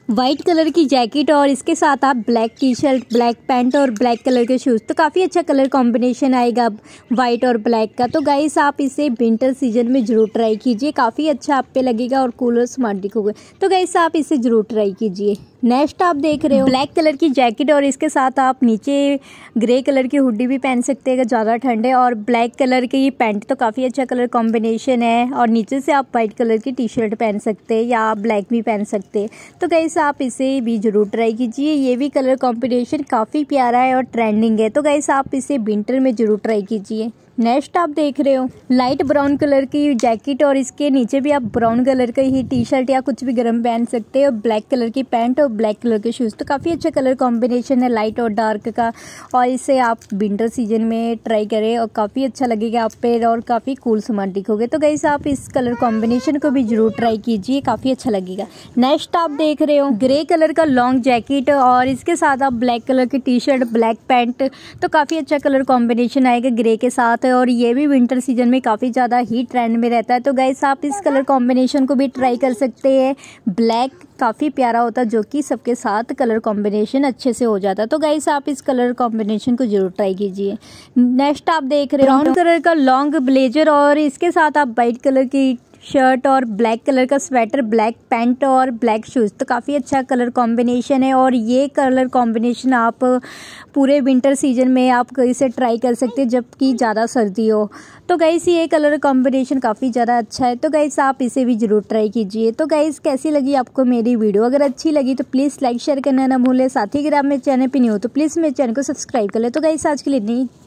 White colour की jacket और इसके साथ आप black T shirt, black pant और ब्लैक कलर के शूज़, तो काफ़ी अच्छा कलर कॉम्बिनेशन आएगा वाइट और ब्लैक का। तो गाइस आप इसे विंटर सीजन में ज़रूर ट्राई कीजिए, काफ़ी अच्छा आप पे लगेगा और कूल और स्मार्ट दिखोगे। तो गाइस आप इसे ज़रूर ट्राई कीजिए। नेक्स्ट आप देख रहे हो ब्लैक कलर की जैकेट और इसके साथ आप नीचे ग्रे कलर की हुडी भी पहन सकते हैं अगर ज़्यादा ठंड है, और ब्लैक कलर की पैंट, तो काफ़ी अच्छा कलर कॉम्बिनेशन है। और नीचे से आप वाइट कलर की टी शर्ट पहन सकते हैं या आप ब्लैक भी पहन सकते हैं। तो गाइस आप इसे भी ज़रूर ट्राई कीजिए, ये भी कलर कॉम्बिनेशन काफ़ी प्यारा है और ट्रेंडिंग है। तो गाइस आप इसे विंटर में ज़रूर ट्राई कीजिए। नेक्स्ट आप देख रहे हो लाइट ब्राउन कलर की जैकेट और इसके नीचे भी आप ब्राउन कलर का ही टी शर्ट या कुछ भी गर्म पहन सकते हैं, और ब्लैक कलर की पैंट और ब्लैक कलर के शूज़, तो काफ़ी अच्छा कलर कॉम्बिनेशन है लाइट और डार्क का। और इसे आप विंटर सीजन में ट्राई करें और काफ़ी अच्छा लगेगा आप पे और काफ़ी कूल स्मार्ट दिखोगे। तो गाइस आप इस कलर कॉम्बिनेशन को भी जरूर ट्राई कीजिए, काफ़ी अच्छा लगेगा। नेक्स्ट आप देख रहे हो ग्रे कलर का लॉन्ग जैकेट और इसके साथ आप ब्लैक कलर की टी शर्ट, ब्लैक पैंट, तो काफ़ी अच्छा कलर कॉम्बिनेशन आएगा ग्रे के साथ, और ये भी विंटर सीजन में काफ़ी ज़्यादा ही ट्रेंड में रहता है। तो गाइस आप इस कलर कॉम्बिनेशन को भी ट्राई कर सकते हैं। ब्लैक काफ़ी प्यारा होता है जो कि सबके साथ कलर कॉम्बिनेशन अच्छे से हो जाता है। तो गाइस आप इस कलर कॉम्बिनेशन को जरूर ट्राई कीजिए। नेक्स्ट आप देख रहे हो ब्राउन कलर का लॉन्ग ब्लेजर और इसके साथ आप वाइट कलर की शर्ट और ब्लैक कलर का स्वेटर, ब्लैक पैंट और ब्लैक शूज़, तो काफ़ी अच्छा कलर कॉम्बिनेशन है। और ये कलर कॉम्बिनेशन आप पूरे विंटर सीजन में आप इसे ट्राई कर सकते हैं जबकि ज़्यादा सर्दी हो। तो गाइस ये कलर कॉम्बिनेशन काफ़ी ज़्यादा अच्छा है। तो गाइस आप इसे भी ज़रूर ट्राई कीजिए। तो गाइस कैसी लगी आपको मेरी वीडियो? अगर अच्छी लगी तो प्लीज़ लाइक शेयर करना ना भूलें। साथ ही अगर आप मेरे चैनल पर नहीं हो तो प्लीज़ मेरे चैनल को सब्सक्राइब कर ले। तो गाइस आज के लिए नहीं।